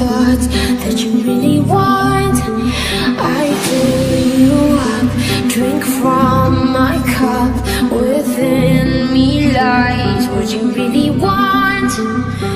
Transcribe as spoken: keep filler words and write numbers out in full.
thoughts that you really want. I fill you up, drink from my cup. Within me lies what you really want.